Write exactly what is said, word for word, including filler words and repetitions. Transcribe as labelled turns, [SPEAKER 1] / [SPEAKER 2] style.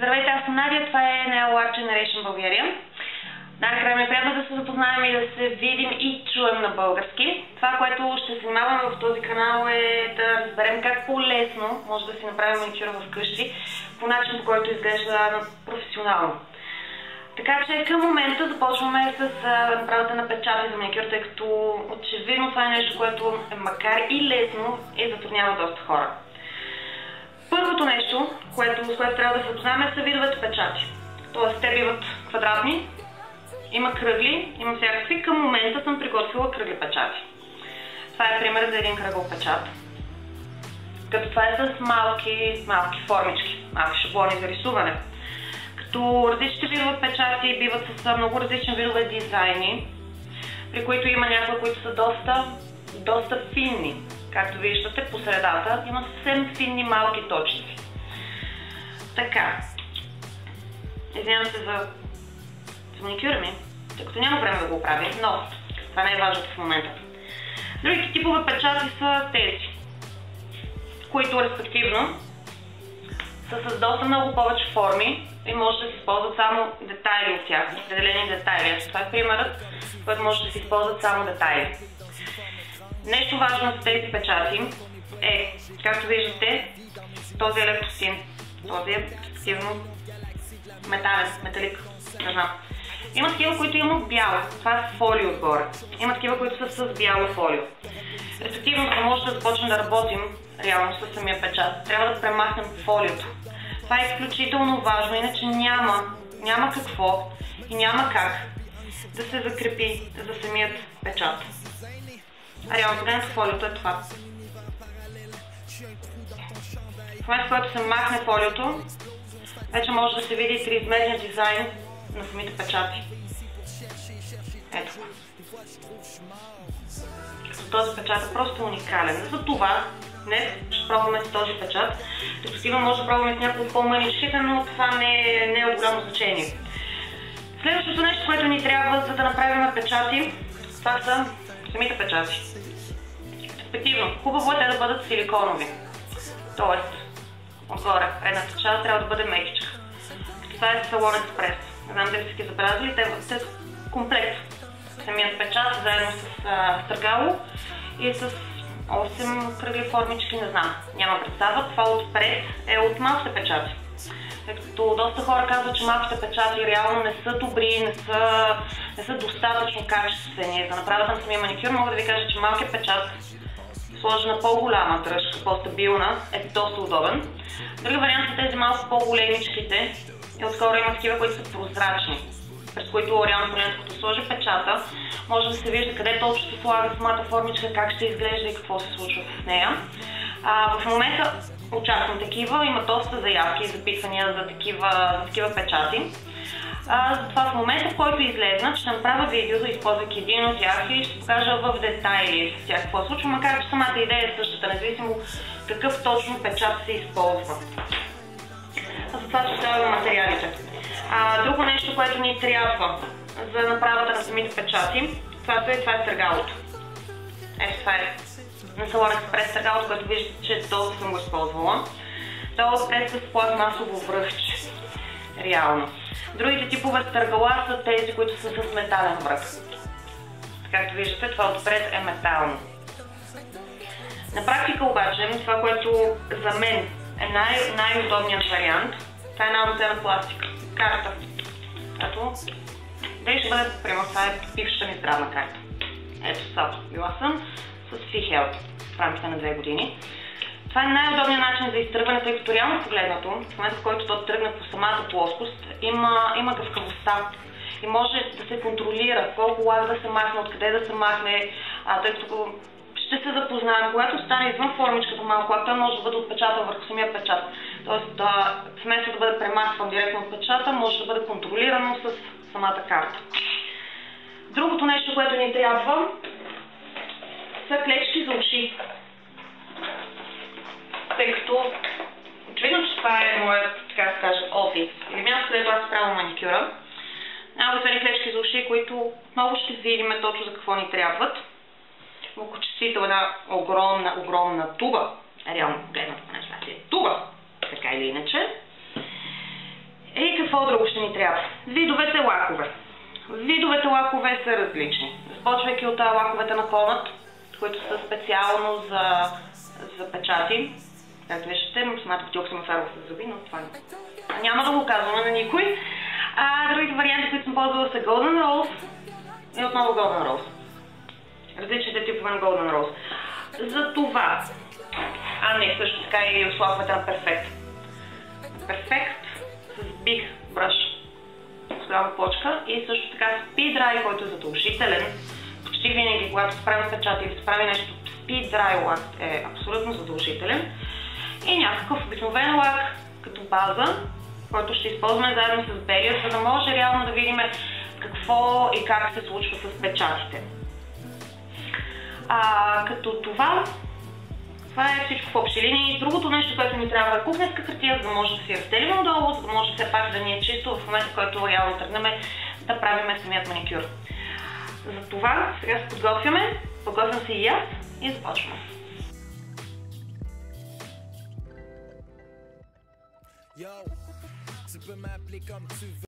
[SPEAKER 1] Здравейте, аз съм Надя, това е Nail Art Generation България. Най-накрая ми е приятно да се запознаем и да се видим и чуем на български. Това, което ще се занимаваме в този канал е да разберем как по-лесно може да си направим маникюра вкъщи по начин, по който изглежда професионално. Така че към момента започваме с направата на печати за маникюр, тъй като очевидно това е нещо, което макар и лесно е затруднява доста хора. Първото нещо, което, с което трябва да се запознаем, са видовете печати. Тоест, те биват квадратни, има кръгли, има всякакви. Към момента съм приготвила кръгли печати. Това е пример за един кръгъл печат. Като това е с малки, малки формички, малки шаблони за рисуване. Като различните видове печати биват с много различни видове дизайни, при които има някои, които са доста, доста финни. Както виждате, по средата има съвсем финни малки точки. Така. Извинявам се за, за маникюра ми, тъй като няма време да го правим, но това не е важното в момента. Другите типове печати са тези, които респективно са с доста много повече форми и може да се използват само детайли от тях, определени детайли. Това е примерът, който може да се използват само детайли. Нещо важно с тези печати е, както виждате, този електросин, този е респективно метален, металик, не знам. Има такива, които имат бяло, това е фолио отгоре. Има такива, които са с бяло фолио. Респективно, за да може да започнем да работим реално с самия печат, трябва да премахнем фолиото. Това е изключително важно, иначе няма, няма какво и няма как да се закрепи за самият печат. А реално погледнато фолиото е това. В момента, в който се махне фолиото, вече може да се види триизмерния дизайн на самите печати. Ето. Като този печат е просто уникален. За това днес ще пробваме с този печат. Респективно може да пробваме с някои по-маничките, но това не е, не е голямо значение. Следващото нещо, което ни трябва, за да направим печати, това са самите печати. Респективно, хубаво е те да бъдат силиконови. Тоест, отгоре, предната част трябва да бъде мекичка. Това е Salon Express. Не знам дали сте ги забелязали, те са комплект. Самият печат, заедно с а, стъргало и с осем кръгли формички, не знам, няма представа. Това отпред е от малките печати. Тъй като доста хора казват, че малките печати реално не са добри, не са, не са достатъчно качествени. За направата на самия маникюр мога да ви кажа, че малкият печат, сложен на по-голяма дръжка, по-стабилна, е доста удобен. Други вариант са тези малко по-големичките и отскоро има такива, които са прозрачни, през които реално погледнато, като сложи печата, може да се вижда къде точно се слага самата формичка, как ще изглежда и какво се случва с нея. А, в момента очаквам такива, има доста заявки и запитвания за такива, за такива печати. А, затова в момента, в който излезна, ще направя видео, използвайки един от тях и ще покажа в детайли с тях какво се случва, макар че самата идея е същата, независимо какъв точно печат се използва. А за това ще трябва материалите. А, друго нещо, което ни трябва за направата на самите печати, това е, това е стъргалото. Ето това е на Salon Express стъргалото, което виждате, че доста съм го използвала. Това е с пластмасово връхче. Реално. Другите типове стъргала са тези, които са с метален връх. Както виждате, това отпред е метално. На практика обаче, това, което за мен е най- най-удобният вариант, това е една обикновена пластика. Карта. Ето. Дали ще бъде, примерно, това е бившата ми здравна карта. Ето сега, била съм с FeeHealth в рамките на две години. Това е най-удобният начин за изтръгване, тъй като реално погледнато, в момента, в който то тръгне по самата плоскост, има, има гъвкавостта и може да се контролира колко лак да се махне, откъде да се махне, а, тъй като ще се запознаем. Когато стане извън формичката малко лак, той може да бъде отпечатан върху самия печат. Тоест, да, вместо да бъде премахван директно от печата, може да бъде контролирано с самата карта. Другото нещо, което ни трябва, са клечки за уши. Тъй като очевидно, че това е моят, така да кажа, офис или място, където аз правя маникюра. Няма да клечки за уши, които отново ще видим точно за какво ни трябват. Окочистител е една огромна, огромна туба. Реално погледнато, поне това е туба, така или иначе. какво друго ще ни трябва? Видовете лакове. Видовете лакове са различни. Започвайки от лаковете на клонът, които са специално за, за печати. Както виждате, самата бутилка съм оферва с зъби, но това няма да го казваме на никой. А другите варианти, които съм ползвала, са Golden Rose и отново Golden Rose. Различните типове на Golden Rose. За това, а не, също така и от лаковете на Perfect. Perfect с Big Brush, с голяма плочка, и също така Speed Dry, който е задължителен. Почти винаги, когато се прави печати или се прави нещо, Speed Dry лак е абсолютно задължителен. И някакъв обикновен лак като база, който ще използваме заедно с белия, за да може реално да видим какво и как се случва с печатите. А, като това, това е всичко в общи линии. Другото нещо, което ни трябва е кухненска хартия, за да може да си разделим отдолу, за да може все пак да ни е чисто в момента, в който реално тръгнем да правим самият маникюр. За това сега се подготвяме, подготвям се и аз и започваме. Yo, Superman, blick am zu